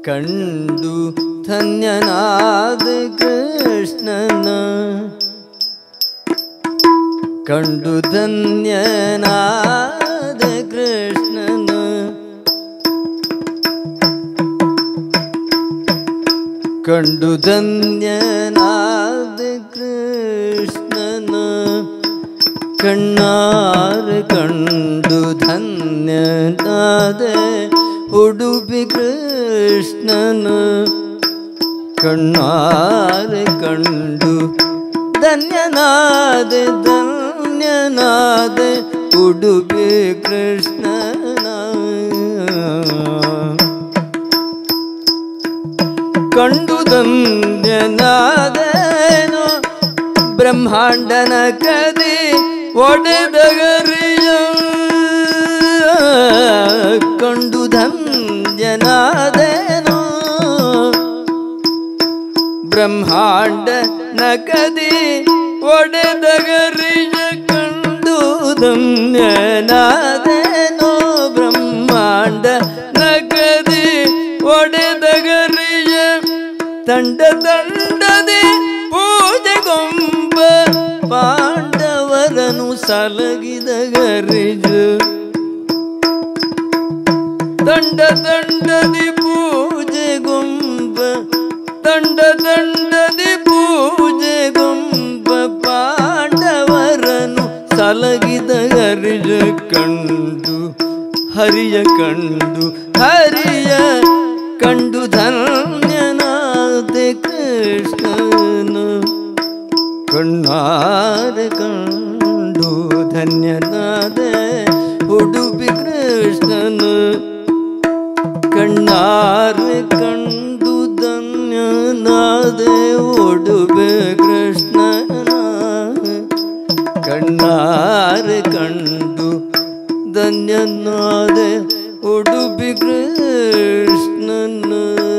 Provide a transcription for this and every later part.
ಕಂಡು ಧನ್ಯನಾದ ಕೃಷ್ಣನ ಕಂಡು ಧನ್ಯನಾದ ಕೃಷ್ಣನ ಕಂಡು ಧನ್ಯನಾದ ಕೃಷ್ಣನ ಕಣ್ಣಾರ ಕಂಡು ಧನ್ಯನಾದ ಉಡುಪಿ ಕೃಷ್ಣನ ಕಣ್ಣಾರ ಕಂಡು ಧನ್ಯನಾದ ಧನ್ಯನಾದ ಉಡುಪಿ ಕೃಷ್ಣನ ಕಂಡು ಧನ್ಯನಾದನು ಬ್ರಹ್ಮಾಂಡನ ಕದಿ ಒಡೆದಗರಿಯ ಕಂಡು ಧನ್ಯನಾದನು ಬ್ರಹ್ಮಾಂಡ ನಕದಿ ಒಡೆದಗರಿಯ ಕಂಡು ಧನ್ಯನಾದನು ಬ್ರಹ್ಮಾಂಡ ನಕದಿ ಒಡೆದಗರಿಯ ತಂಡ ತಂಡದೆ ಪೂಜೆಗೊಂಬ ಪಾಂಡವರನು ಸಲಗಿದ ಗರಿಜು ತಂಡ ತಂಡದಿ ಪೂಜೆಗೊಂಬ ತಂಡ ತಂಡದಿ ಪೂಜೆಗೊಂಬ ಪಾಂಡವರನು ಸಲಗಿದ ಗರಿಜ ಕಂಡು ಹರಿಯ ಕಂಡು ಹರಿಯ ಕಂಡು ಧನ್ಯನಾದ ಕೃಷ್ಣನ ಕಣ್ಣಾರ ಕಂಡು ಧನ್ಯನಾದ ಉಡುಪಿ ಕೃಷ್ಣನ ಕಣ್ಣಾರ ಕಂಡು ಧನ್ಯನಾದ ಉಡುಪಿ ಕೃಷ್ಣನ ಕಣ್ಣಾರ ಕಂಡು ಧನ್ಯನಾದ ಉಡುಪಿ ಕೃಷ್ಣನ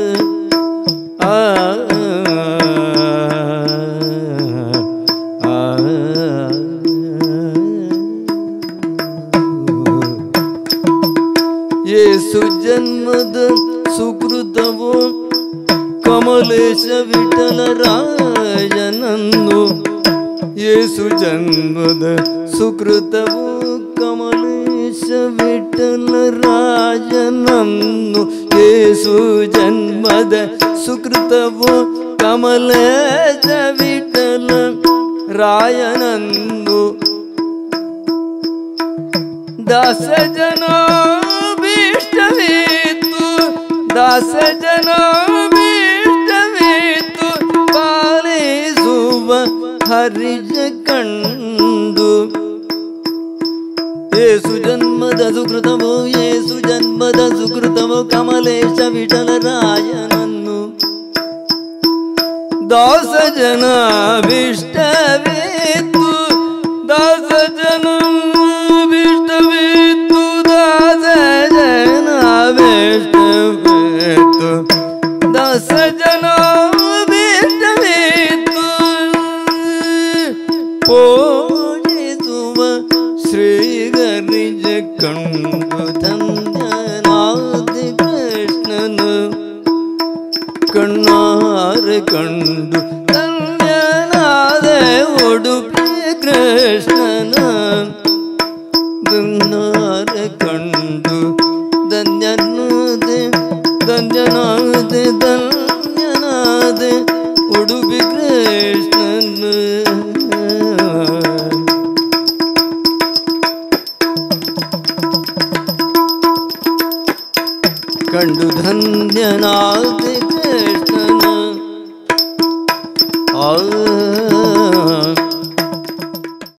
ಯೇಸು ಜನ್ಮದ ಸುಕೃತವು ಕಮಲೇಶ ವಿಠಲರಾಯನನ್ನು ಯೇಸು ಜನ್ಮದ ಸುಕೃತವು ಕಮಲೇಶ ವಿಠಲರಾಯನನ್ನು ಯೇಸು ಜನ್ಮದ ಸುಕೃತವು ಕಮಲೇಶ ವಿಠಲ ರಾಯನನ್ನು ದಾಸ ಜನಾಭೀಷ್ಟವಿತ್ತು ದಾಸ ಜನಾಭೀಷ್ಟವಿತ್ತು ಪಾಲಿಸುವ ಹರಿಜ ಕಂಡು ಯೇಸು ಜನ್ಮದ ಸುಕೃತವು ಯೇಸು ಜನ್ಮದ ಸುಕೃತವು ಕಮಲೇಶ ವಿಠಲರಾಯನನ್ನು ದಾಸ ಜನಾಭೀಷ್ಟವಿತ್ತು ದಾಸ ಜನಾಭೀಷ್ಟವಿತ್ತು ದಾಸ ಜನಾಭೀಷ್ಟವಿತ್ತು ದಾಸ ಜನಾಭೀಷ್ಟವಿತ್ತು ಪೂಜಿಸುವ ಶ್ರೀಗರಿಜ ಕಂಡು ಧನ್ಯನಾದ ಕೃಷ್ಣನ ಕಣ್ಣಾರ ಕಂಡು ಧನ್ಯನಾದ ಉಡುಪಿ ಕೃಷ್ಣನ ಕಣ್ಣಾರ ಕಂಡು ಧನ್ಯನಾದ ಧನ್ಯನಾದ ಧನ್ಯನಾದ ಉಡುಪಿ ಕೃಷ್ಣನ ಕಂಡು ಧನ್ಯನಾದ